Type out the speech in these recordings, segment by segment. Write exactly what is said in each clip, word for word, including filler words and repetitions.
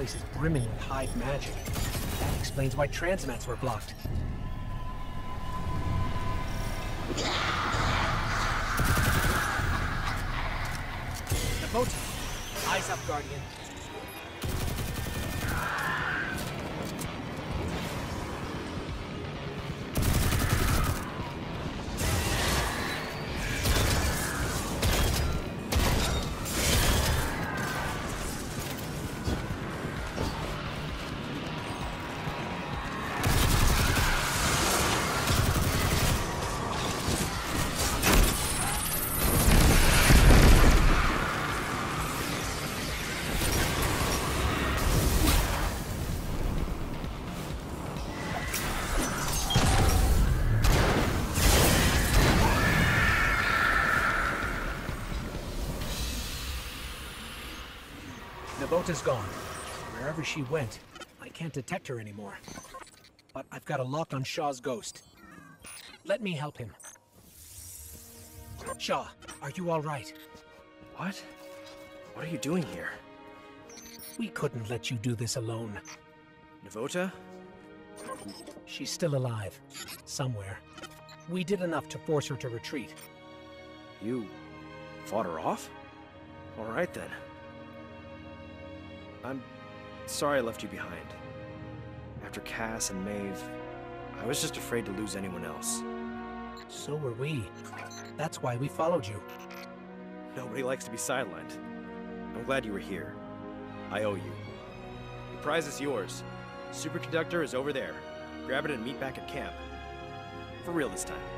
place is brimming with hive magic. That explains why transmats were blocked. The boat! Eyes up, Guardian. The boat is gone. Wherever she went, I can't detect her anymore. But I've got a lock on Shaw's ghost. Let me help him. Shaw, are you all right? What? What are you doing here? We couldn't let you do this alone. Navota? She's still alive. Somewhere. We did enough to force her to retreat. You fought her off? All right then. I'm sorry I left you behind. After Cass and Maeve, I was just afraid to lose anyone else. So were we. That's why we followed you. Nobody likes to be sidelined. I'm glad you were here. I owe you. The prize is yours. Superconductor is over there. Grab it and meet back at camp. For real this time.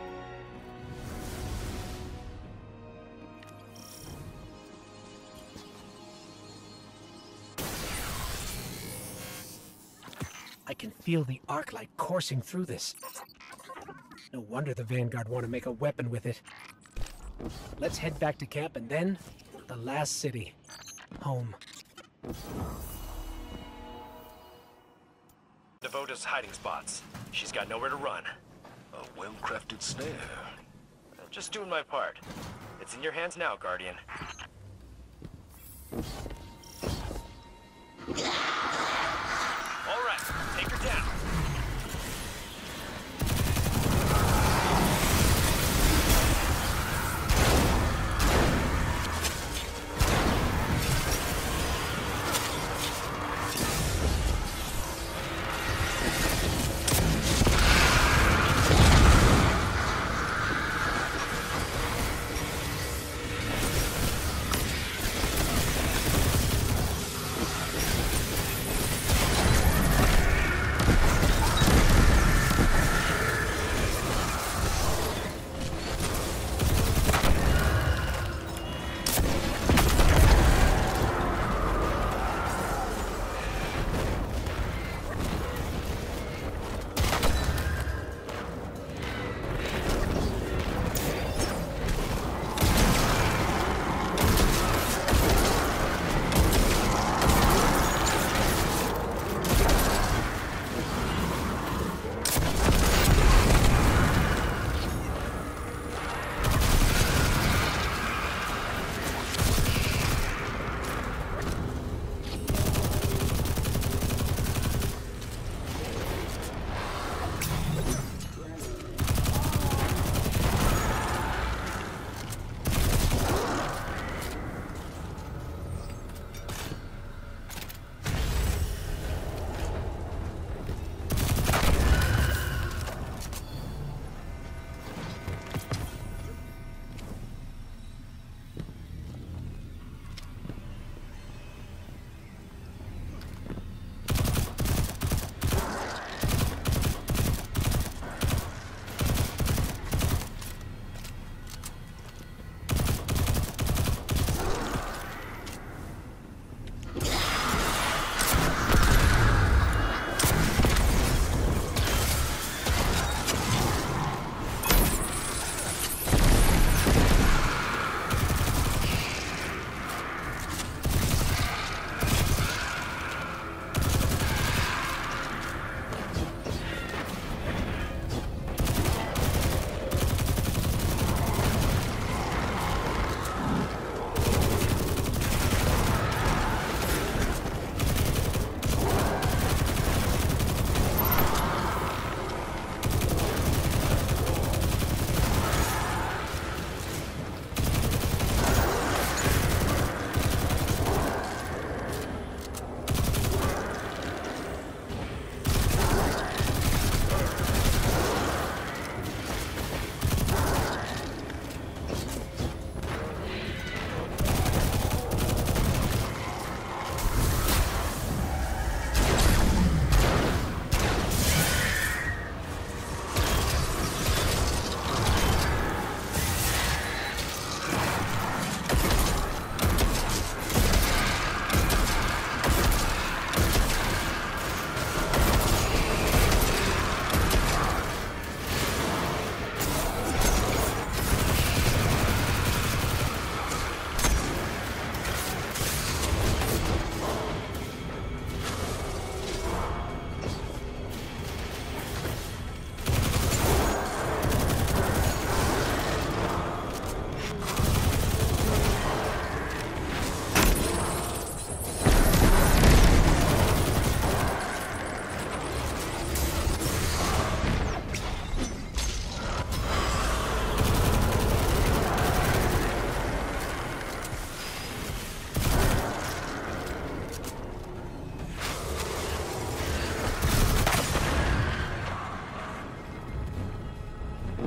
I can feel the arc light coursing through this. No wonder the Vanguard want to make a weapon with it. Let's head back to camp and then the last city. Home. Devota's hiding spots. She's got nowhere to run. A well-crafted snare. I'm just doing my part. It's in your hands now, Guardian. All right, take her down.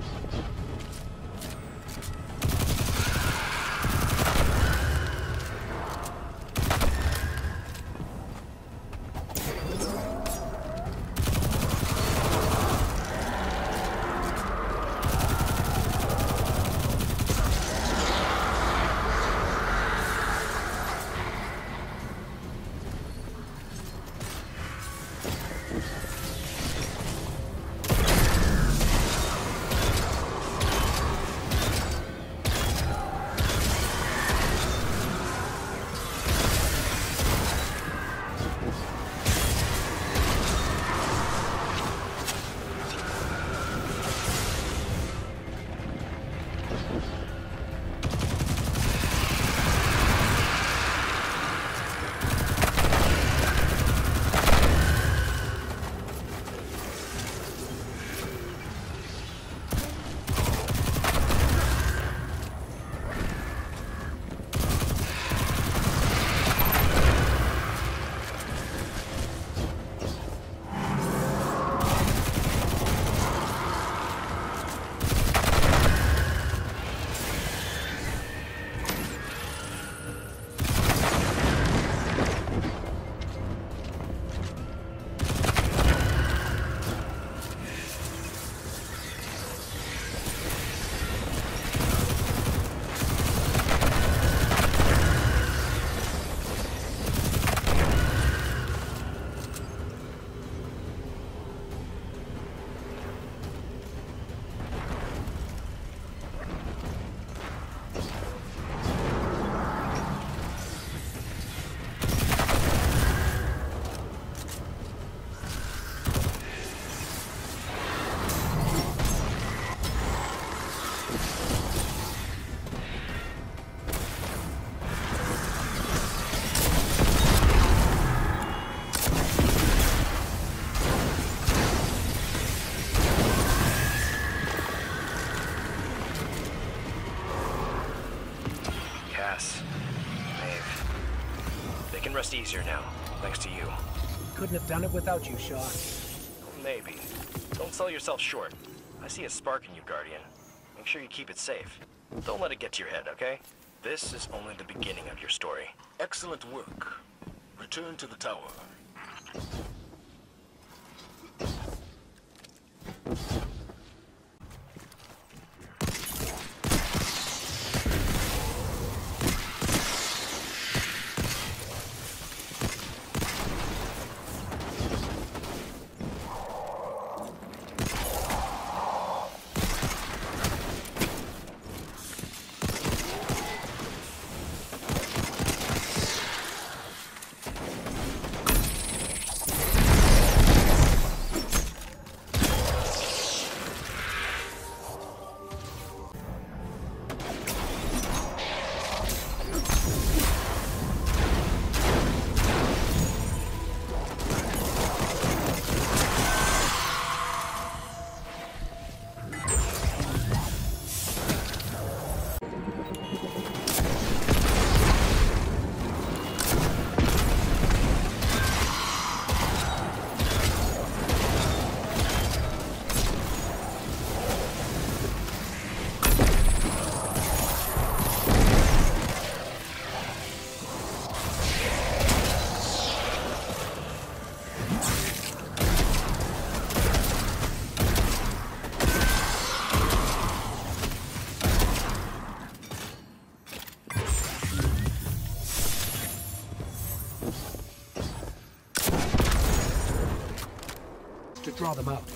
Rest easier now, thanks to you. Couldn't have done it without you, Shaw. Maybe. Don't sell yourself short. I see a spark in you, Guardian. Make sure you keep it safe. Don't let it get to your head, okay? This is only the beginning of your story. Excellent work. Return to the tower. To draw them out.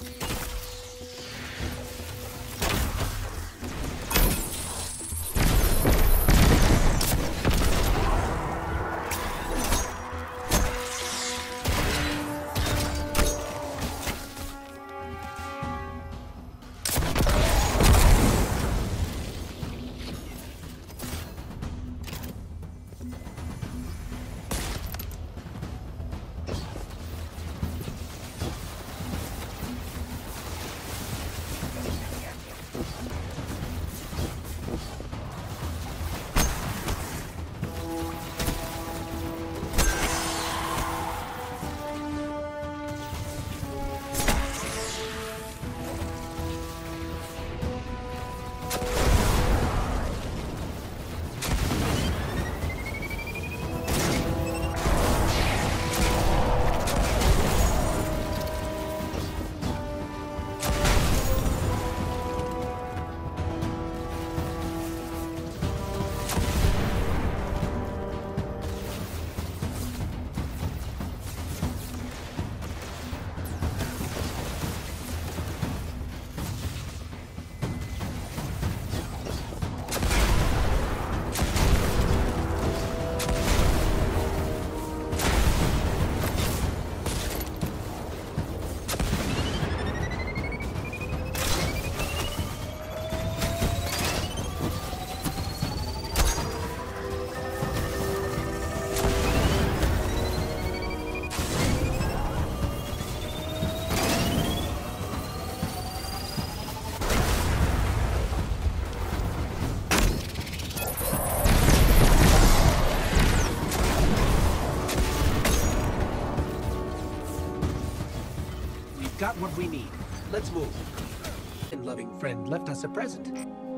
got what we need. Let's move. And loving friend left us a present.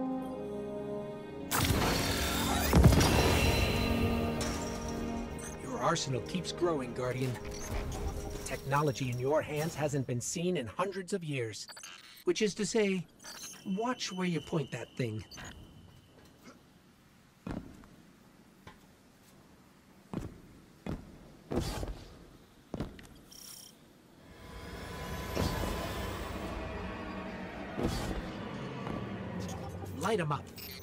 Your arsenal keeps growing, Guardian. The technology in your hands hasn't been seen in hundreds of years. Which is to say, watch where you point that thing. Light 'em up.